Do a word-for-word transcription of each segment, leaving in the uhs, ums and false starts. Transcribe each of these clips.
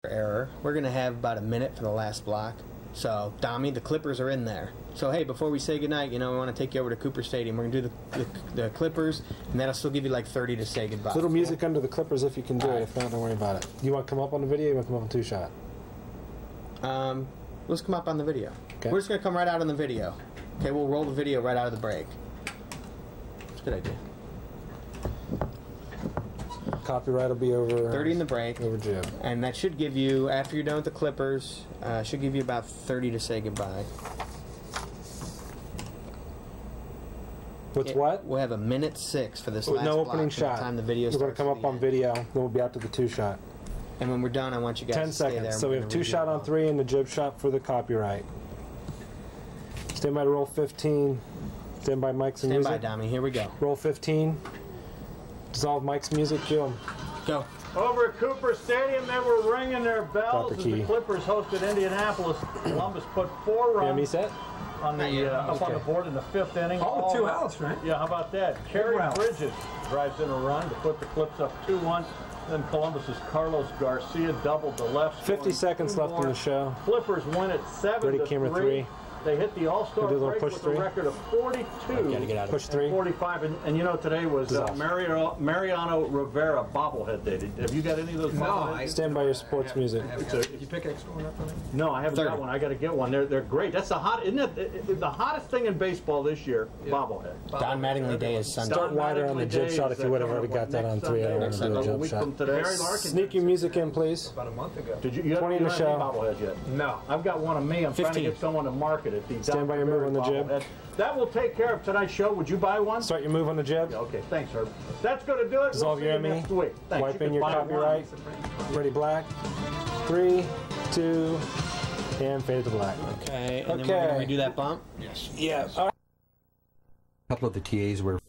error. We're going to have about a minute for the last block. So, Dami, the Clippers are in there. So, hey, before we say goodnight, you know, we want to take you over to Cooper Stadium. We're going to do the, the, the Clippers, and that'll still give you like thirty to say goodbye. Little music under the Clippers if you can do All it. right. If not, don't worry about it. You want to come up on the video or you want to come up on two-shot? Um, let's come up on the video. Okay. We're just going to come right out on the video. Okay, we'll roll the video right out of the break. That's a good idea. Copyright will be over thirty in the break. over Jim. And that should give you, after you're done with the Clippers, uh, should give you about thirty to say goodbye. What's It- what? We'll have a minute six for this With last no block opening from the shot. time the video We're going to starts come to up the on end. video, then we'll be out to the two-shot. And when we're done, I want you guys Ten to stay there. seconds. and So we we're have gonna two-shot review it on all. three and the jib shot for the copyright. Stand by to roll fifteen. Stand by Mike's and Stand by, music. Dami. Here we go. Roll fifteen. Dissolve Mike's music. Cue him. Go. Over at Cooper Stadium, they were ringing their bells Drop the as the key. Clippers hosted Indianapolis. Columbus put four Yeah, runs me set. on the Yeah, uh, up on okay. the board in the fifth inning. Oh, All two right. outs, right? Yeah, how about that? Kerry round. Bridges drives in a run to put the Clips up two one. Then Columbus's Carlos Garcia doubled the left. fifty scoring seconds two left more. in the show. Clippers win at seven Ready, to camera three. three. They hit the All-Star Do a little break push with three. a record of forty-two. Gotta get out of Push it. three. forty-five, and, and you know today was uh, Dissolve. Mario, Mariano Rivera bobblehead day. Did- Have you got any of those No, bobbleheads? I- Stand by your sports music. Did you pick an extra one up for me? No, I haven't thirty. got one. I got to get one. They're they're great. That's the hot, isn't it? it- it- The hottest thing in baseball this year, bobblehead. Don Mattingly Day is Sunday. Start wider on the Mattingly jib Day shot is, if you would have uh, already got that on next three. I don't Sunday, want to do a a jump week shot. from today. Barry Larkin Sneak your music in, please. about a month ago. Did you, you twenty in you the don't have show. any bobbleheads yet? No. I've got one of me. I'm trying to fifteen. get someone to market it. The Stand by your Doctor move on the Barry jib. bobblehead. That will take care of tonight's show. Would you buy one? Start your move on the jib. Yeah, okay, thanks, Herb. That's going to do it. Dissolve we'll your see you M E. next week. Thanks. Wipe You in can your buy one. copyright. Ready, black. Three, two, and fade to black. Okay, and then Okay. we're going to redo that bump. Yes. Yeah. All right. A couple of the T As were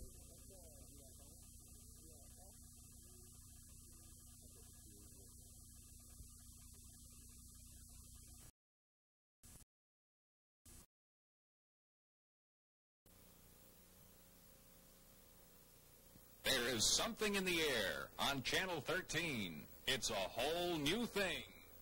There is something in the air on Channel thirteen. It's a whole new thing.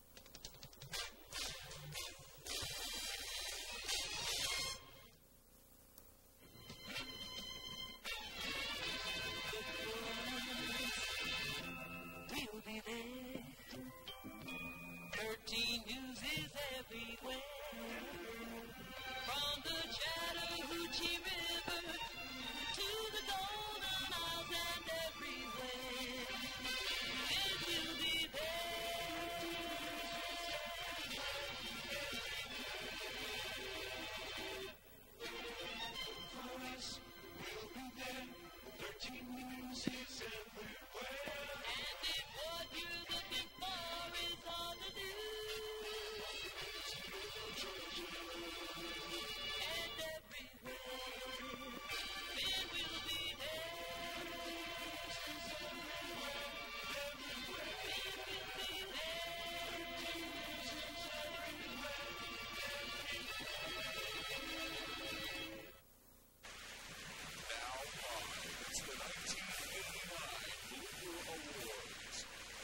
We'll be there. thirteen News is everywhere. From the Chattahoochee River to the Golden Isles and everywhere. It will be there. For us, we'll be there. thirteen News is everywhere. And if what you're looking for is hard to do, and everywhere, then we'll be there. Then we'll be Now live, it's the nineteen eighty-nine Blooper Awards.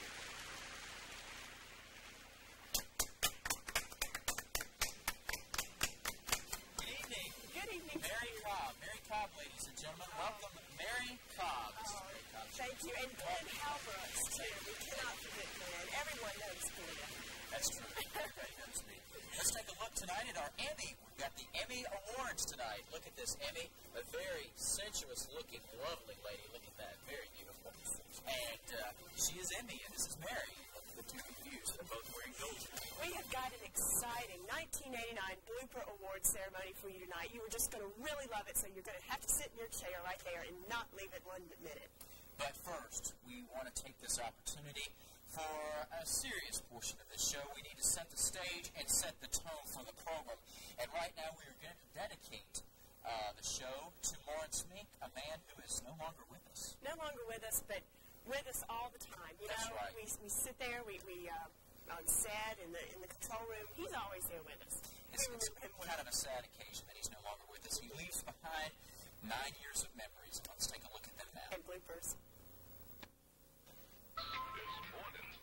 Good evening. Good evening. Mary Cobb. Mary Cobb, ladies and gentlemen. Welcome, Mary Cobb. This is Mary Cobb. Thank you. And Glenn Halbrooks, too. We cannot forget Glenn. Everyone knows Glenn. That's true. Everybody knows me. Let's take a look tonight at our Emmy. We've got the Emmy Awards tonight. Look at this Emmy. A very sensuous-looking, lovely lady. Look at that. Very beautiful. And uh, she is Emmy, and this is Mary. The two confused. They're both wearing gold. We have got an exciting nineteen eighty-nine Blooper Award ceremony for you tonight. You are just going to really love it, so you're going to have to sit in your chair right there and not leave it one minute. But first, we want to take this opportunity for a serious portion of this show. We need to set the stage and set the tone for the program. And right now, we are going to dedicate uh, the show to Lawrence Mink, a man who is no longer with us. No longer with us, but with us all the time. You That's know, right. we, we sit there, we, we uh, on set, in the, in the control room. He's always there with us. It's, We it's remember him well. kind of a sad occasion that he's no longer with us. He leaves behind nine years of memories. Let's take a look at them now. And bloopers. This morning,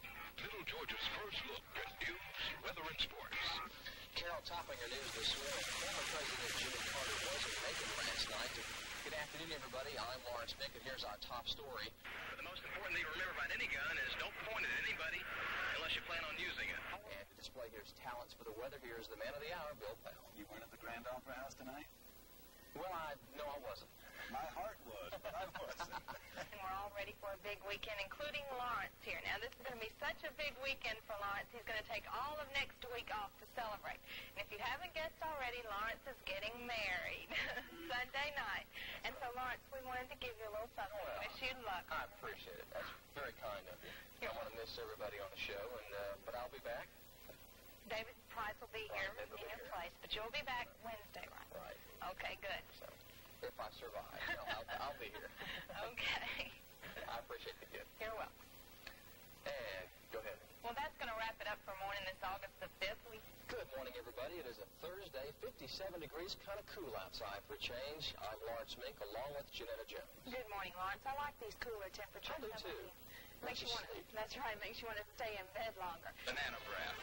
Middle Georgia's first look at news, weather, and sports. Carol, topping our news this morning, former President Jimmy Carter was in Macon last night. Good afternoon, everybody. I'm Lawrence Mick, and here's our top story. The most important thing to remember about any gun is don't point it at anybody unless you plan on using it. And to display here's talents for the weather, here's the man of the hour, Bill Powell. You weren't at the Grand Opera House tonight? Well, I no, I wasn't. My heart was, but I wasn't. And we're all ready for a big weekend, including Lawrence here. Now, this is going to be such a big weekend for Lawrence. He's going to take all of next week off to celebrate. And if you haven't guessed already, Lawrence is getting married Sunday night. And so, Lawrence, we wanted to give you a little something. Well, Wish you luck. I appreciate it. That's very kind of you. I want to miss everybody on the show, and uh, but I'll be back. David Price will be here David will in be your here. place, but you'll be back Wednesday, right? Right. Okay, good. So, if I survive, no, I'll, I'll be here. Okay. I appreciate the gift. You're welcome. And go ahead. Well, that's going to wrap it up for morning this August the fifth. We Good morning, everybody. It is a Thursday, fifty-seven degrees, kind of cool outside for a change. I'm Lawrence Mink, along with Janetta Jones. Good morning, Lawrence. I like these cooler temperatures. I do, Some of too. these Makes you want to, that's right, makes you want to stay in bed longer. Banana breath.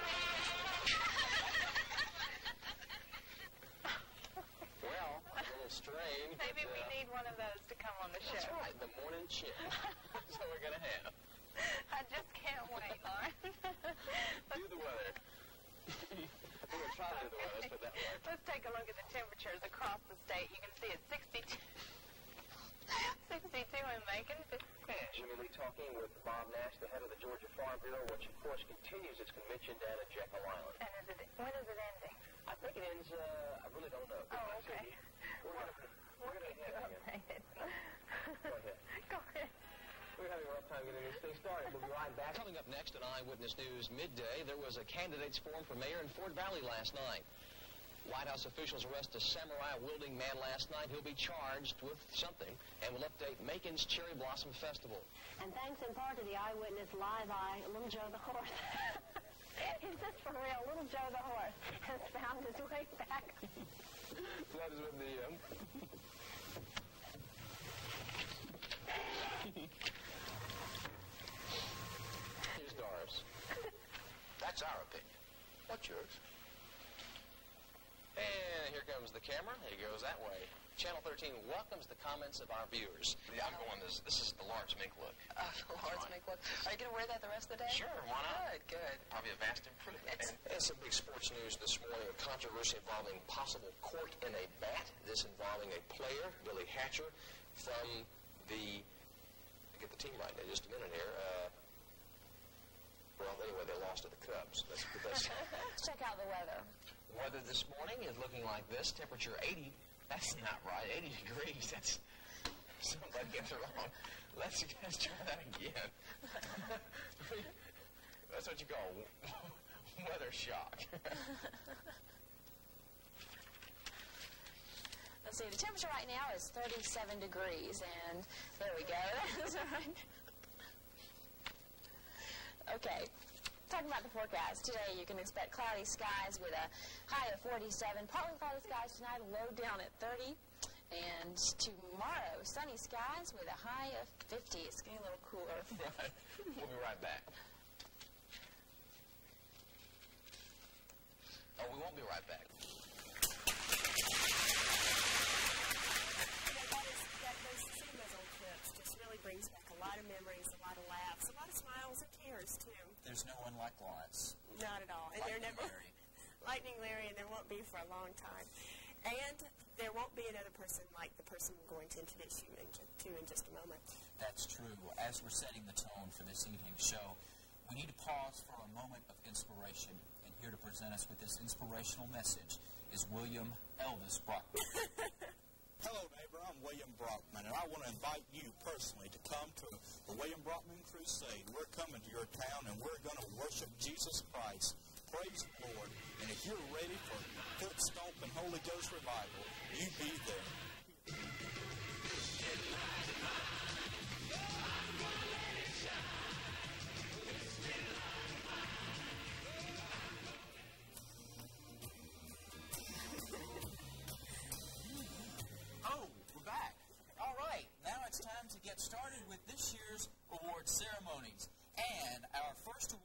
Well, a little strange. Maybe but, we uh, need one of those to come on the show. That's right, the morning chip. That's what we're going to have. I just can't wait, Lawrence. Do the weather. We're going to try to do the weather, let's put it that way. Let's take a look at the temperatures across the state. You can see it's sixty-two, sixty-two in Macon. Jimmy Lee talking with Bob Nash, the head of the Georgia Farm Bureau, which of course continues its convention down at Jekyll Island. And is it, when is it ending? I think it ends, uh, I really don't know. Oh, okay. We're going to we're We'll going keep you to updated. Go ahead. Go ahead. We're having a rough time getting these things started. We'll be right back. Coming up next at Eyewitness News Midday, there was a candidates forum for mayor in Fort Valley last night. White House officials arrested a samurai-wielding man last night. He'll be charged with something, and will update Macon's Cherry Blossom Festival. And thanks in part to the Eyewitness Live Eye, Little Joe the Horse. Is this for real? Little Joe the Horse has found his way back. That is with the, um... Here's Doris. That's our opinion. What's yours? And here comes the camera. He goes that way. Channel thirteen welcomes the comments of our viewers. Yeah, I'm going this. This is the Lawrence Mink look. Uh, Lawrence Mink look. Are you going to wear that the rest of the day? Sure, why not? Good, good. Probably a vast improvement. And, and some big sports news this morning. A controversy involving possible cork in a bat. This involving a player, Billy Hatcher, from the... I'll get the team right in just a minute here. Uh, well, anyway, they lost to the Cubs. That's, that's Let's check out the weather. Weather this morning is looking like this. Temperature eighty. That's not right. eighty degrees. That's somebody gets it wrong. Let's, let's try that again. That's what you call weather shock. Let's see, the temperature right now is thirty-seven degrees, and there we go. That's right. Okay. Talking about the forecast, today you can expect cloudy skies with a high of forty-seven. Partly cloudy skies tonight, a low down at thirty. And tomorrow, sunny skies with a high of fifty. It's getting a little cooler. Right. We'll be right back. Oh, we won't be right back. Brings back a lot of memories, a lot of laughs, a lot of smiles and tears, too. There's no one like Lawrence. Not at all. And Lightning they're never Larry. Lightning Larry, and there won't be for a long time. And there won't be another person like the person we're going to introduce you in, to in just a moment. That's true. As we're setting the tone for this evening's show, we need to pause for a moment of inspiration. And here to present us with this inspirational message is William Elvis Brockman. Hello, neighbor. I'm William Brockman, and I want to invite you personally to come to the William Brockman Crusade. We're coming to your town, and we're going to worship Jesus Christ. Praise the Lord. And if you're ready for foot stomp and Holy Ghost revival, you be there. Get started with this year's award ceremonies. And our first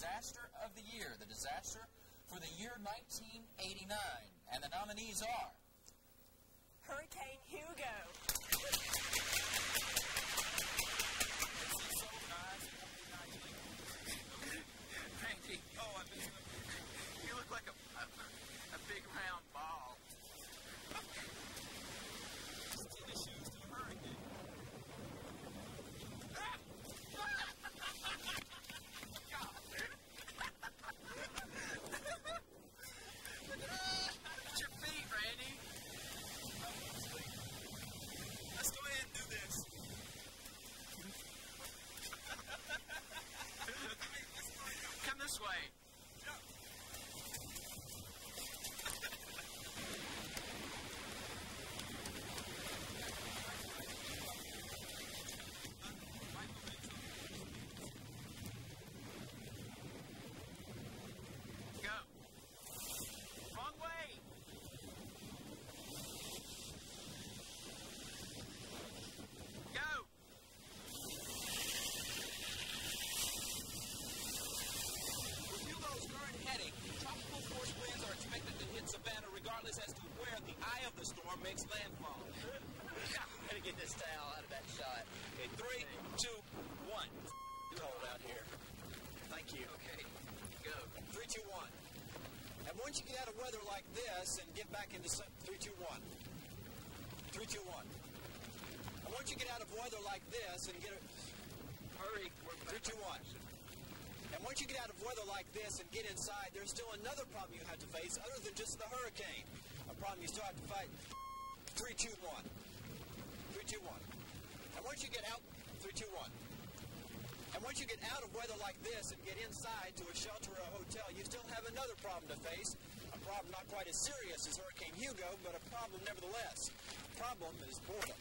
Disaster of the Year, the disaster for the year nineteen eighty-nine. And the nominees are Hurricane Hugo. Randy, oh, I miss you. You look like a, a, a big round ball. Still the shoes to a hurricane. It's your feet, Randy. Let's go ahead and do this. Come this way. Go. Wrong way. Go. With Hugo's current heading, tropical force winds are expected to hit Savannah regardless as to where the eye of the storm makes landfall. Gotta get this towel out of that shot. Okay, three, two, one. Cold out here. Thank you. Okay. Go. Three, two, one. And once you get out of weather like this and get back into some, three, two, one. Three, two, one. And once you get out of weather like this and get it, Hurry. We're three, two, one. And once you get out of weather like this and get inside, there's still another problem you have to face other than just the hurricane. A problem you still have to fight. Three, two, one. Three, two, one. And once you get out, three, two, one. And once you get out of weather like this and get inside to a shelter or a hotel, you still have another problem to face. A problem not quite as serious as Hurricane Hugo, but a problem nevertheless. The problem is boredom.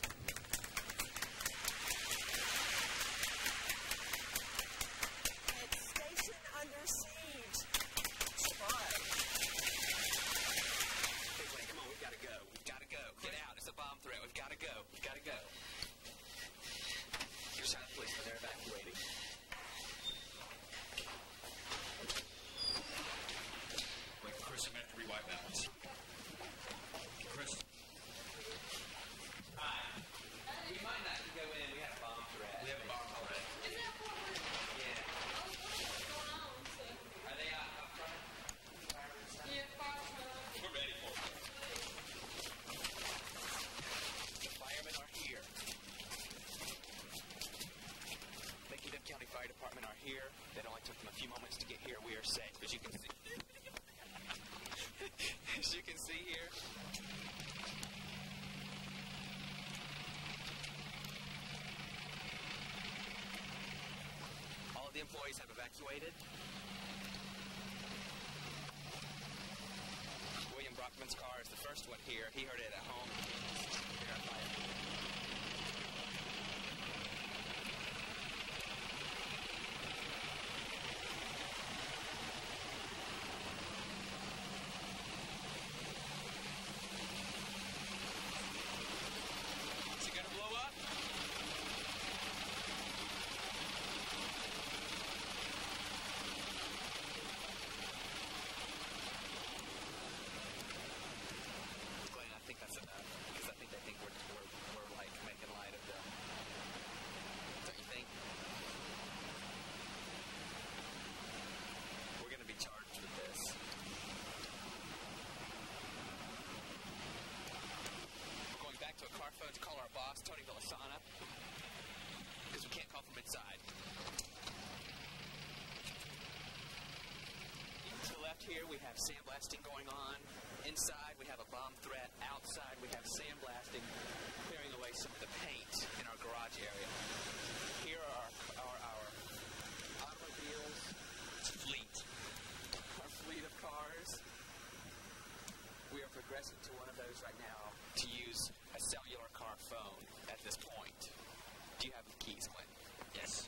It's station under siege. Surprise. Hey, Wayne, come on. We've got to go. We've got to go. Get out. It's a bomb threat. We've got to go. We've got to go. Your side, policemen. They're evacuating. Wait, Chris, I'm going to have to rewind balance. Chris? Hi. We might not go in. We have a bomb threat. We have a bomb threat. Isn't that what we're doing? Yeah. Are they out, out front? We're ready for it. The firemen are here. The Macon County Fire Department are here. It only took them a few moments to get here. We are safe. As you can see. As you can see here. All of the employees have evacuated. William Brockman's car is the first one here. He heard it at home. Verify it. Is it going to blow up? Glenn, I think that's enough. Because I think they think we're, we're, we're like making light of them. Don't you think? We're going to be charged with this. We're going back to a car phone to call our boss, Tony Villasana, because we can't call from inside. To the left here, we have sandblasting going on. Inside, we have a bomb threat. Outside, we have sandblasting, clearing away some of the paint in our garage area. Here are our, our automobiles fleet. Our fleet of cars. We are progressing to one of those right now to use a cellular car phone at this point. Do you have the keys, Glenn? Yes.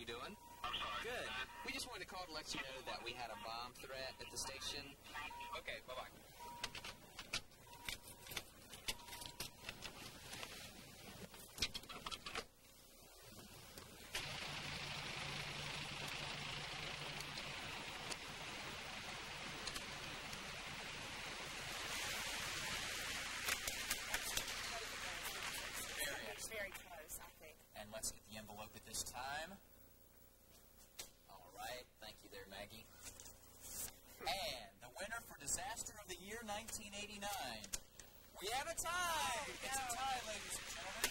you doing? I'm sorry. Good. We just wanted to call to let you know that we had a bomb threat at the station. Okay, bye-bye. It's very close, I think. And let's get the envelope at this time. All right. Thank you there, Maggie. And the winner for Disaster of the Year nineteen eighty-nine. We have a tie! It's a tie, ladies and gentlemen.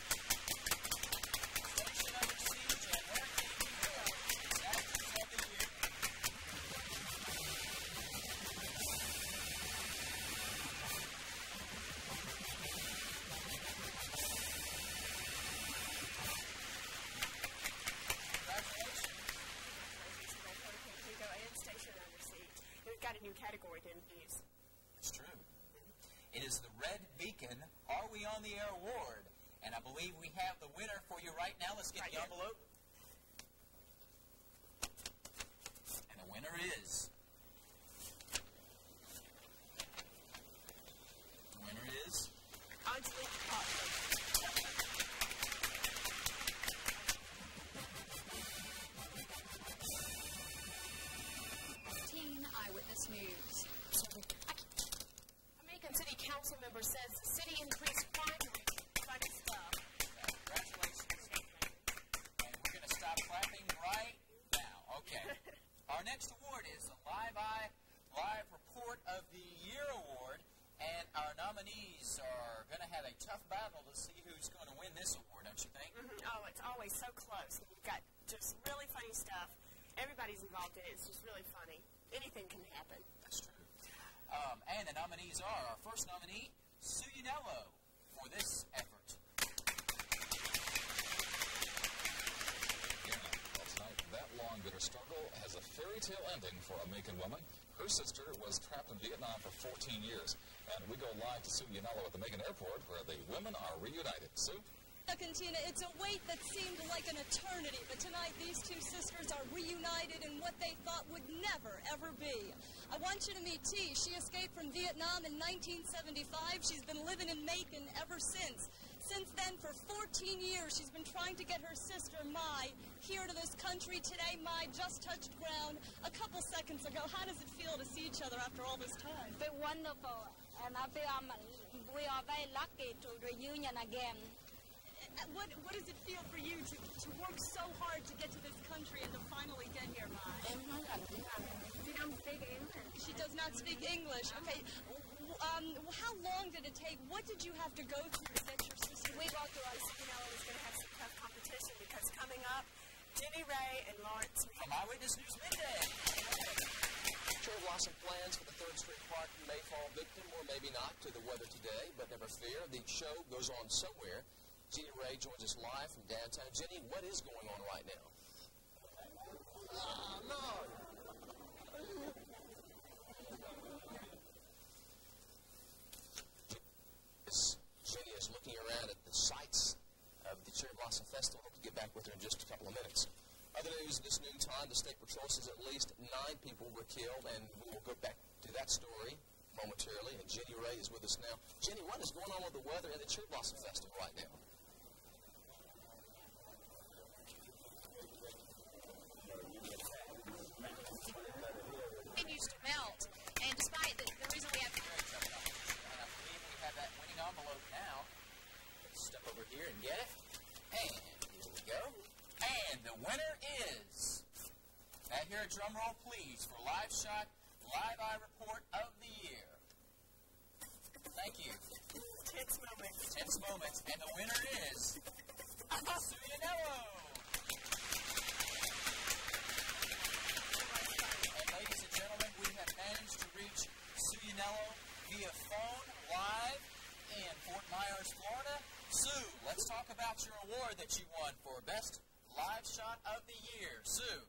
Station under siege and Hurricane Hero. Disasters of the Year. We've got a new category to introduce. It's true. It is the Red Beacon Are We on the Air Award. And I believe we have the winner for you right now. Let's get the envelope. And the winner is... The winner is... Angelique Potter. Eyewitness News. Macon City Council member says the city increased crime rate. Funny stuff. Congratulations. And we're going to stop clapping right now. Okay. Our next award is the Live Eye Live Report of the Year Award. And our nominees are going to have a tough battle to see who's going to win this award, don't you think? Mm-hmm. Oh, it's always so close. We've got just really funny stuff. Everybody's involved in it. It's just really funny. Anything can happen. That's true. Um, and the nominees are our first nominee, Sue Yanello, for this effort. Yeah, last night, that long, bitter struggle has a fairy tale ending for a Macon woman. Her sister was trapped in Vietnam for fourteen years. And we go live to Sue Yanello at the Macon Airport, where the women are reunited. Sue? Cantina, it's a wait that seemed like an eternity, but tonight these two sisters are reunited in what they thought would never, ever be. I want you to meet T. She escaped from Vietnam in nineteen seventy-five. She's been living in Macon ever since. Since then, for fourteen years, she's been trying to get her sister, Mai, here to this country. Today, Mai just touched ground a couple seconds ago. How does it feel to see each other after all this time? It's wonderful, and I feel um, we are very lucky to reunion again. What, what does it feel for you to, to work so hard to get to this country and to finally get here, Mai? She don't speak English. She does not speak English. Okay. Um, how long did it take? What did you have to go through to get your sister? We walked through. You know, it was going to have some tough competition because coming up, Jenny Ray and Lawrence. From Eyewitness News Midday. Cherry Blossom plans for the third Street Park may fall victim, or maybe not, to the weather today, but never fear, the show goes on somewhere. Jenny Ray joins us live from downtown. Jenny, what is going on right now? Ah, no. Jenny is looking around at the sights of the Cherry Blossom Festival. We'll get back with her in just a couple of minutes. Other news this noontime, the State Patrol says at least nine people were killed, and we will go back to that story momentarily. And Jenny Ray is with us now. Jenny, what is going on with the weather and the Cherry Blossom Festival right now? Continues to melt, and despite the, the reason we have... And I believe we have that winning envelope now. Let's step over here and get it. And here we go. And the winner is... Now hear a drum roll, please, for Live Shot Live Eye Report of the Year. Thank you. Tense moment. Tense moment. And the winner is... Sue Yanello. And ladies and gentlemen, we have managed to reach Sue Yanello via phone live in Fort Myers, Florida. Sue, let's talk about your award that you won for Best Live Shot of the Year. Sue.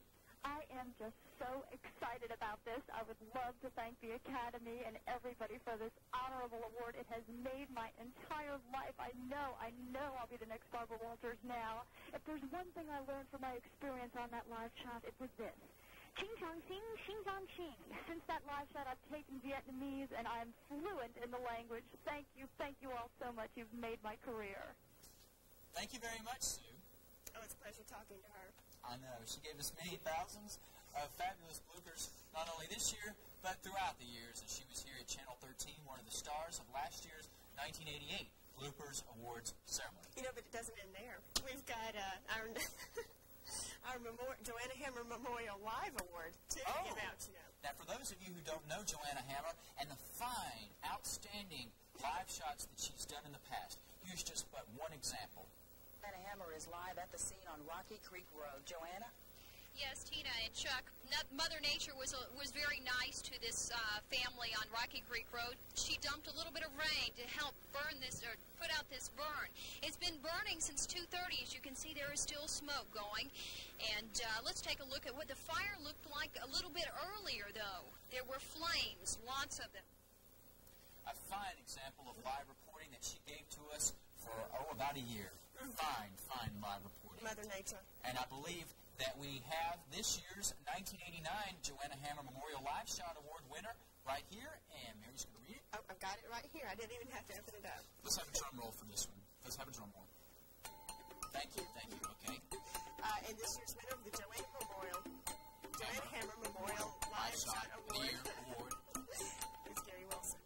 I am just so excited about this. I would love to thank the Academy and everybody for this honorable award. It has made my entire life. I know, I know I'll be the next Barbara Walters now. If there's one thing I learned from my experience on that live shot, it was this. Ching chong xing, xing chong ching. Since that live shot, I've taken Vietnamese, and I'm fluent in the language. Thank you, thank you all so much. You've made my career. Thank you very much, Sue. Oh, it's a pleasure talking to her. I know. She gave us many thousands of fabulous bloopers, not only this year, but throughout the years. And she was here at Channel thirteen, one of the stars of last year's nineteen eighty-eight Bloopers Awards ceremony. You know, but it doesn't end there. We've got uh, our our memorial, Joanna Hammer Memorial Live Award to oh. give out, you know. Now, for those of you who don't know Joanna Hammer and the fine, outstanding live shots that she's done in the past, here's just but one example. Joanna Hammer is live at the scene on Rocky Creek Road. Joanna? Yes, Tina and Chuck, Mother Nature was uh, was very nice to this uh, family on Rocky Creek Road. She dumped a little bit of rain to help burn this, or put out this burn. It's been burning since two thirty. As you can see, there is still smoke going. And uh, let's take a look at what the fire looked like a little bit earlier, though. There were flames, lots of them. A fine example of live reporting that she gave to us for, oh, about a year. Fine, fine live reporting. Mother Nature. And I believe that we have this year's nineteen eighty-nine Joanna Hammer Memorial Live Shot Award winner right here, and Mary's going to read it. Oh, I've got it right here. I didn't even have to open it up. Let's have a drum roll for this one. Let's have a drum roll. Thank you, thank you, okay. Uh, and this year's winner of the Joanna Memorial, Joanna Hammer Memorial Live Shot Award, Award. is Gary Wilson.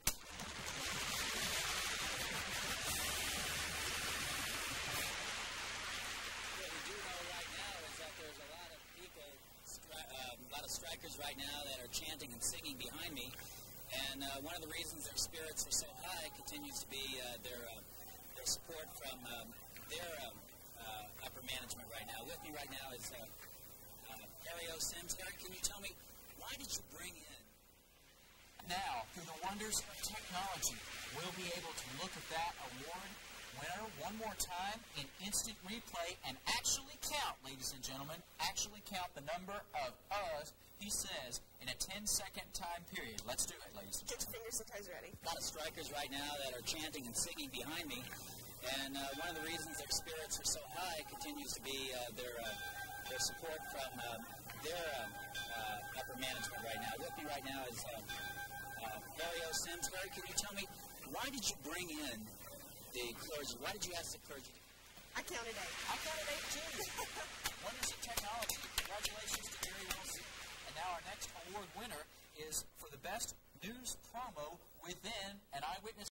A lot of strikers right now that are chanting and singing behind me, and uh, one of the reasons their spirits are so high continues to be uh, their uh, their support from um, their um, uh, upper management right now. With me right now is uh, uh, Harry O. Sims. Harry, can you tell me, why did you bring in? Now, through the wonders of technology, we'll be able to look at that award winner one more time in instant replay and actually count, ladies and gentlemen, actually count the number of us, he says, in a ten-second time period. Let's do it, ladies and Get gentlemen. your fingers and toes ready. A lot of strikers right now that are chanting and singing behind me, and uh, one of the reasons their spirits are so high continues to be uh, their uh, their support from um, their um, uh, upper management right now. With me right now is uh, uh, Harry O. Sims. Harry, can you tell me, why did you bring in the clergy? Why did you ask the clergy? I counted eight. I counted eight, too. Wonders of technology. Congratulations to Gary Wilson. And now our next award winner is for the best news promo within an eyewitness